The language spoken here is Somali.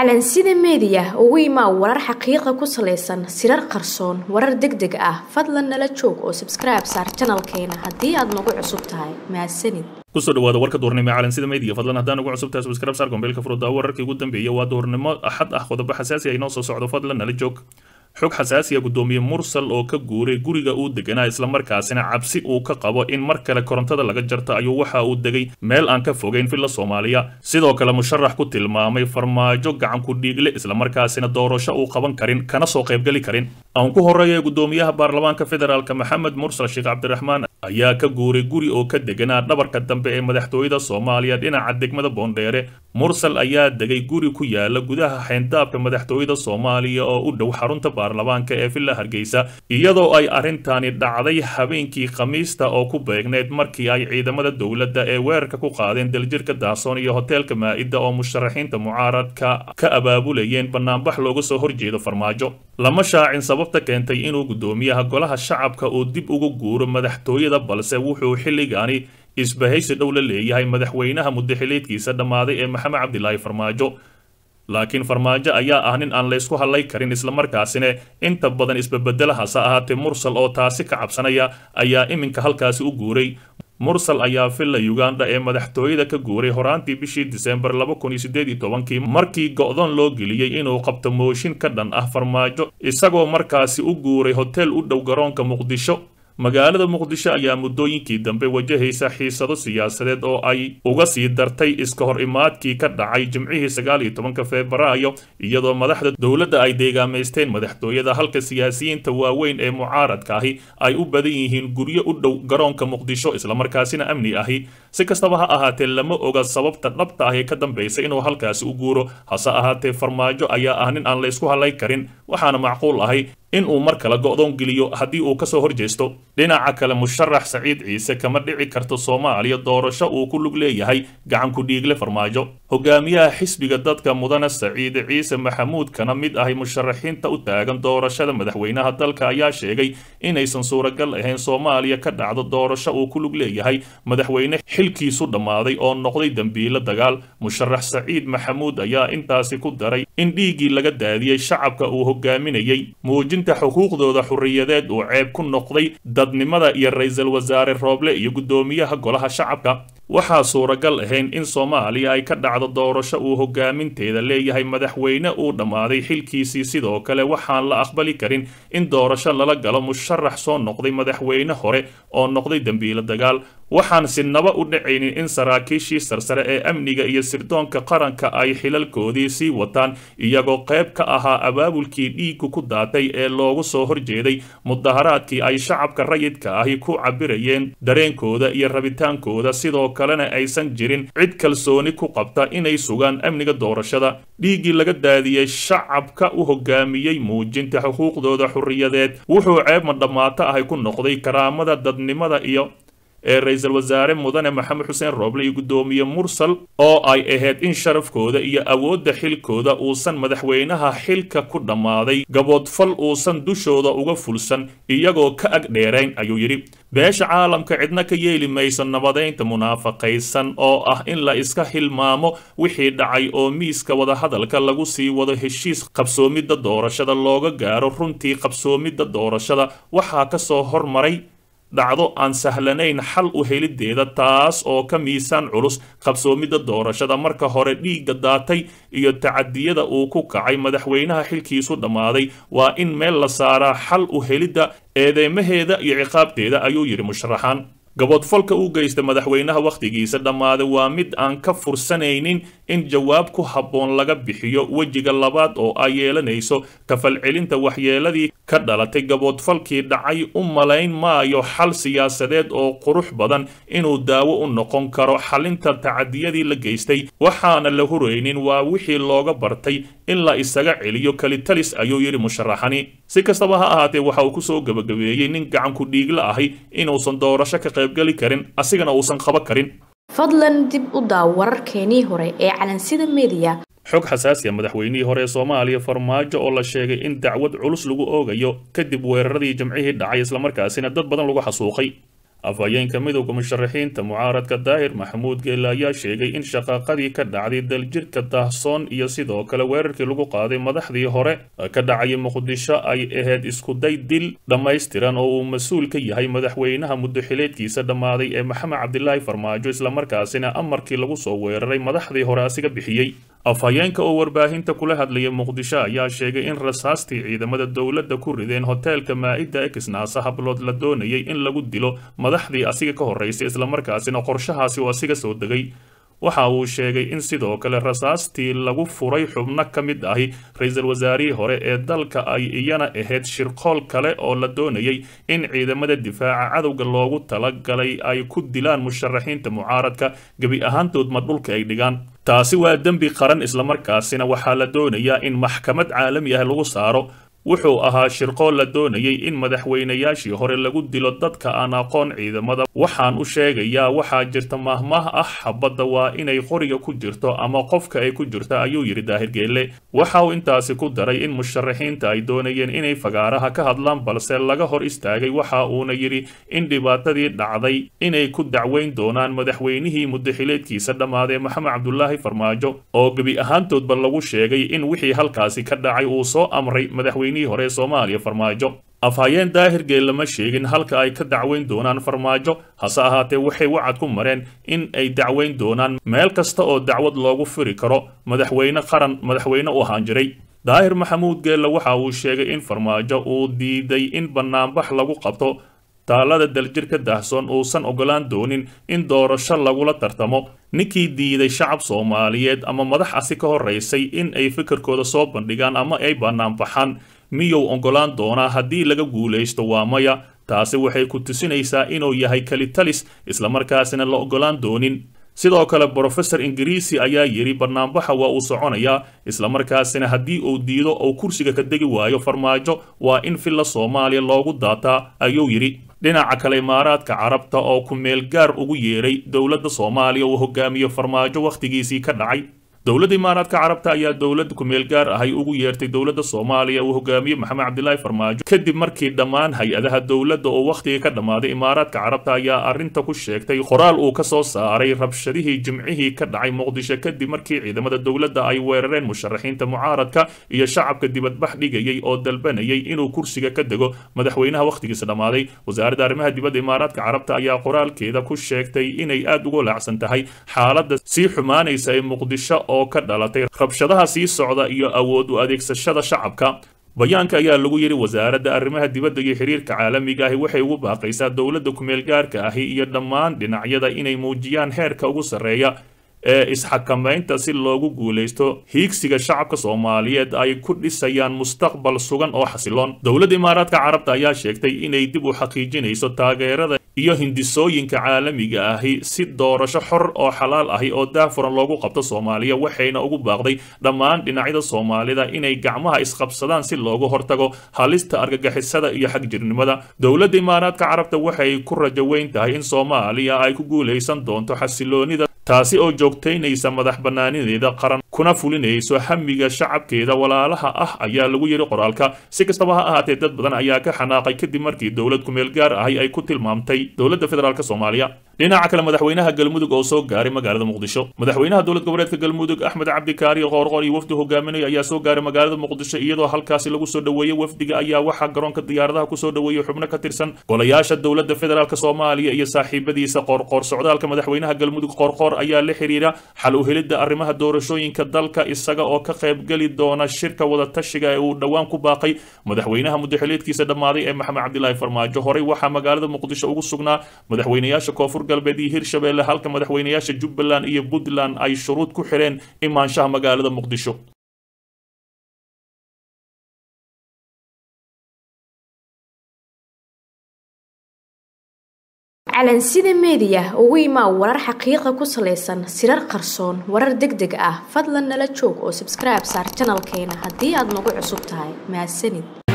calansida media ugu imaa warar xaqiiqo ku saleysan sirar qarsoon warar degdeg ah fadlan nala joog oo subscribe saar channelkeena hadii aad nagu cusub tahay mahadsanid kusoo dhawaada warka duurnimo ee calansida media fadlan haddaan ugu cusub tahay subscribe saar gombeelka furada wararkii ugu dambeeyay waa duurnimo axad ah qodobo xasaasi ah inoo soo socdo fadlan nala joog xog xasaasi ah gudoomiye mursal oo ka guuray guriga uu deganaa isla markaasina cabsi uu ka qabo in mar kale korontada laga jarto ayuu waxa uu degay meel aan ka fogeyn filla Soomaaliya sidoo kale musharax ku tilmaamay farmaajo gacan ku dhiigle isla markaasina doorasho uu qaban karin kana soo qayb gali karin aan ku horeeyay gudoomiyaha baarlamaanka federaalka Maxamed Mursal Sheikh Cabdiraxmaan ayaa ka guuray guri oo ka deganaa dhabarka dambe ee madaxtooyada Soomaaliya dhinaca degmada Boondheere Mursal ayaa degay guri ku yaala gudaha xeyndaabka madaxtooyada Soomaaliya oo u dhow xarunta baarlamaanka ee Villa Hargeysa iyadoo ay arintani dhacday habeenkii Khamiista oo ku beegneed markii ay ciidamada dawladda ee weerarka ku qaadeen daljirka Daasoon iyo hoteelka Maa'ida oo musharaxiinta mucaaradka ka abaabulayeen banaanbax looga soo horjeedo farmaajo lama shaacin sababta keentay inuu gudoomiyaha golaha shacabka uu dib ugu guuro madaxtooyada balse wuxuu xilligaani isbahaysi dhow la leeyahay madaxweynaha muddaxileedkiisa dhammaaday ee Maxamed Cabdilaahi Farmaajo laakiin farmaajo ayaa ah nin aan la isku hadlay karin isla markaasina inta badan isbabedelaha ahaatee Mursal oo taasi ka cabsanaya ayaa iminka halkaasi u guuray Mursal ayaa Villa Uganda ee madaxtooyada ka guuray horaantii bishii December 2018 markii go'doon loo geliyay inuu qabto mooshin ka dhan ah farmaajo isagoo markaasi u guuray hotel u dhow garoonka Muqdisho magaalada Muqdisho ayaa muddooyinkii dambe wajahaysa xiisado siyaasadeed oo ay uga sii dartay iska hor imaadkii ka dhacay Jimcihii 19 Febraayo iyadoo madaxda dawladda ay deegaameysteen madaxtooyada halka siyaasiyiinta waaweyn ee mucaaradka ahi ay u badan yihiin guryo u dhow garoonka Muqdisho isla markaasina amni ahi si kastaba ha ahaatee lama oga sababta dhabta ah ee ka dambeysay inuu halkaasi u guuro hase ahaatee farmaajo ayaa ah nin aan la isku hadlay karin waxaana macquul ahi in uu mar kale go'doon geliyo haddii uu ka soo horjeesto dhinaca kale musharax Saciid Ciise kama dhici karto Soomaaliya doorasho uu ku lug leeyahay gacan ku dhiigle farmaajo hogaamiyaha xisbiga dadka mudane Saciid Ciise Maxamuud kana mid ah musharaxiinta u taagan doorashada madaxweynaha dalka ayaa sheegay inaysan suuragal ahayn Soomaaliya ka dhacdo doorasho uu ku lug leeyahay madaxweyne xilkiisu dhammaaday oo noqday dambiile dagaal musharax Saciid Maxamuud ayaa intaasi ku daray in dhiigii laga daadiyay shacabka uu hogaaminayay muujinta xuquuqdooda xurriyadeed oo ceeb ku noqday dadnimada iyo ra'iisul wasaare Rooble iyo gudoomiyaha golaha shacabka waxaa suuragal ahayn in Soomaaliya ay ka dhacdo doorasho uu hogaaminteeda leeyahay madaxweyne uu dhammaaday xilkiisii sidoo kale waxaan la aqbali karin in doorasho lala galo musharax soo noqday madaxweyne hore oo noqday dambiile dagaal waxaan sinaba u dhacaynin in saraakiishii sarsare ee amniga iyo sirdoonka qaranka ay xilalkoodii sii wataan iyagoo qayb ka ahaa abaabulkii dhiigku ku daatay ee loogu soo horjeeday mudaharaadkii ay shacabka rayidka ahi ku cabirayeen dareenkooda iyo rabitaankooda sidoo kalena aysan jirin cid kalsooni ku qabta inay sugaan amniga doorashada dhiigii laga daadiyay shacabka u hogaamiyay muujinta xuquuqdooda xurriyadeed wuxuu ceeb madhamaata ahi ku noqday karaamada dadnimada iyo ee ra'iisul wasaare mudane Maxamed Xuseen Rooble iyo gudoomiye Mursal oo ay ahayd in sharafkooda iyo awoodda xilkooda uusan madaxweynaha xilka ku dhammaaday gaboodfal uusan dushooda uga fulsan iyagoo ka ag dheerayn ayuu yiri beesha caalamka cidna ka yeeli mayso nabadeynta munaafaqaysan oo ah in la iska hilmaamo wixii dhacay oo miiska wada hadalka lagu sii wado heshiis qabsoomidda doorashada looga gaaro runtii qabsoomidda doorashada waxaa ka soo hormaray dhacdo aan sahlanayn xal u helideeda taas oo ka miisaan culus qabsoomidda doorashada marka hore dhiigga daatay iyo tacadiyada uu ku kacay madaxweynaha xilkiisu dhammaaday waa in meel la saaraa xal u helidda eedeymaheeda iyo ciqaabteeda ayuu yiri musharaxan gaboodfalka uu geystay madaxweynaha waqtigiisa dhammaaday waa mid aan ka fursanaynin in jawaab ku habboon laga bixiyo wejiga labaad oo ay yeelanayso kafalcelinta waxyeeladii ka dhalatay gaboodfalkii dhacay u malayn maayo xal siyaasadeed oo qurux badan inuu daawo u noqon karo xalinta tacadiyadii la geystay waxaana la huraynin waa wixii looga bartay in la isaga celiyo kalitalis ayuu yiri musharaxani si kastaba ha ahaatee waxa uu ku soo gabagabeeyay nin gacan ku dhiigla ahi inuusan doorasho ka qaybgali karin asigana uusan qaba karin fadlan dib u daaw wararkeenii hore ee calansida media xog xasaasi ah madaxweynihii hore ee Soomaaliya farmaajo oo la sheegay in dacwad culus lagu oogayo kadib weeraradii Jimcihii dhacay isla markaasina dad badan lagu xasuuqay afhayeenka midowga musharaxiinta mucaaradka daahir maxamuud geelle ayaa sheegay in shaqaaqadii ka dhacday daljirka daahsoon iyo sidoo kale weerarkii lagu qaaday madaxdii hore ka dhacayay muqdisho ay ahayd iskuday dil dhammaystiran oo uu mas-uul ka yahay madaxweynaha muddaxileedkiisa dhammaaday ee maxamed cabdilaahi farmaajo islamarkaasina amarkii lagu soo weeraray madaxdii hore asiga bixiyey afhayeenka oo warbaahinta kula hadlaya muqdisho ayaa sheegay in rasaastii ciidamada dowladda ku rideen hoteelka maa'ida ee kisnaaso hablood la doonayay in lagu dilo madaxdii asiga ka horreysay islamarkaasina qorshahaasi oo asiga soo degay waxa uu sheegay in sidoo kale rasaastii lagu furay xubno ka mid ahi ra-iisul wasaarihii hore ee dalka ay iyana ahayd shirqool kale oo la doonayay in ciidamada difaaca cadowga loogu talagalay ay ku dilaan musharaxiinta mucaaradka gebi ahaantood ma dhulka ay dhigaan taasi waa dembi qaran islamarkaasina waxaa la doonayaa in maxkamad caalami ah lagu saaro wuxuu ahaa shirqool la doonayay in madaxweynayaashii hore lagu dilo dadka aan aqoon ciidamada waxaan u sheegayaa waxaa jirta mahmah ah xabadda waa inay qoriga ku jirto ama qofka ay ku jirto ayuu yidhi daahir geelle waxa uu intaasi ku daray in musharaxiinta ay doonayeen inay fagaaraha ka hadlaan balse laga hor istaagay waxa uuna yidhi in dhibaatadii dhacday inay ku dacweyn doonaan madaxweynihii muddaxileedkiisa dhammaaday maxamed cabdulaahi farmaajo oo gebi ahaantoodba lagu sheegay in wixii halkaasi ka dhacay uu soo amray madaxweyne hore Soomaaliya farmaajo afhayeen daahir geelle lama sheegin halka ay ka dacweyn doonaan farmaajo hase ahaatee waxay wacad ku mareen in ay dacweyn doonaan meel kasta oo dacwad loogu furi karo madaxweyne qaran madaxweyne u ahaan jiray daahir maxamuud geelle waxa uu sheegay in farmaajo uu diiday in banaanbax lagu qabto taalada daljirka daahsoon uusan ogolaan doonin in doorasho lagula tartamo ninkii diiday shacab Soomaaliyeed ama madax asi ka horeysay in ay fikirkooda soo bandhigaan ama ay banaanbaxaan miyuu ogolaan doonaa haddii laga guuleysto waa maya taasi waxay ku tusinaysaa inuu yahay kalitalis islamarkaasina la ogolaan doonin sidoo kale professor ingiriisi ayaa yiri barnaamijka waa uu soconayaa islamarkaasina haddii uu diido oo kursiga ka degi waayo farmaajo waa in filla Soomaaliya loogu daataa ayuu yiri dhinaca kale imaaraadka carabta oo ku meel gaar ugu yeeray dawladda Soomaaliya oo hogaamiyo farmaajo waqtigiisii ka dhacay dawladda imaaraadka carabta ayaa dawladda ku meel gaar ah ay ugu yeertay dawladda Soomaaliya oo hogaamiyo maxamed cabdilaahi farmaajo kadib markii dhammaan hay'adaha dawladda oo waqtiga ka dhamaaday imaaraadka carabta ayaa arinta ku sheegtay qoraal uu ka soo saaray rabshadihii jimcihii ka dhacay muqdisho kadib markii ciidamada dawladda ay weerareen musharaxiinta mucaaradka iyo shacabka dibadbax dhigayay oo dalbanayay inuu kursiga ka dego madaxweynaha waqtigiisa dhamaaday wasaaradda arrimaha dibadda imaaraadka carabta ayaa qoraalkeeda ku sheegtay inay aad uga laacsan tahay xaaladda sii xumaanaysa ee muqdisho oo ka dhalatay rabshadaha sii socda iyo awood u adeegsashada shacabka bayaanka ayaa lagu yiri wasaaradda arrimaha dibadda iyo xiriirka caalamiga ah waxay ugu baaqaysaa dawladda ku meel gaarka ah iyo dhammaan dhinacyada inay muujiyaan heerka ugu sareeya ee isxakamaynta si loogu guuleysto hiigsiga shacabka Soomaaliyeed ay ku dhisayaan mustaqbal sugan oo xasiloon dawladda imaaraadka carabta ayaa sheegtay inay dib u xaqiijinayso taageerada iyo hindisooyinka caalamiga ahi si doorasho xor oo xalaal ahi oo daahfuran loogu qabto Soomaaliya waxayna ugu baaqday dhammaan dhinacyada Soomaalida inay gacmaha isqabsadaan si looga hortago halista argagixisada iyo xagjirnimada dawladda imaaraadka carabta waxay ku rajo weyn tahay in Soomaaliya ay ku guuleysan doonto xasiloonida taasi oo joogteynaysa madax banaanideeda qaran kuna fulinayso hamiga shacabkeeda walaalaha ah ayaa lagu yiri qoraalka si kastaba ha ahaatee dad badan ayaa ka xanaaqay kadib markii dawlad ku meel gaar ah ay ku tilmaamtay dawladda federaalka Soomaaliya dhinaca kale madaxweynaha galmudug oo soo gaaray magaalada muqdisho madaxweynaha dawlad goboleedka galmudug axmed cabdi kaari qoorqoor iyo wafdi hogaaminaya ayaa soo gaaray magaalada muqdisho iyadoo halkaasi lagu soo dhaweeyay wafdiga ayaa waxa garoonka diyaaradaha ku soo dhaweeyay xubno ka tirsan golayaasha dawladda federaalka Soomaaliya iyo saaxiibadiisa qoorqoor socdaalka madaxweynaha galmudug qoorqoor ayaa la xiriira xal u helidda arrimaha doorashooyinka dalka isaga oo ka qayb gali doona shirka wada tashiga ee uu dhawaan ku baaqay madaxweynaha muddaxileedkiisa dhamaaday ee maxamed cabdilaahi farmaajo horey waxa magaalada muqdisho ugu sugnaa madaxweynayaasha koonfur galbeed iyo hirshabeelle halka madaxweynayaasha Jubbaland iyo Puntland ay shuruud ku xireen imaanshaha magaalada muqdisho calansida media ugu imaa warar xaqiiqo ku saleysan sirar qarsoon warar degdeg ah fadlan nala joog oo subscribe saar channelkeena haddii aad nagu cusub tahay mahadsanid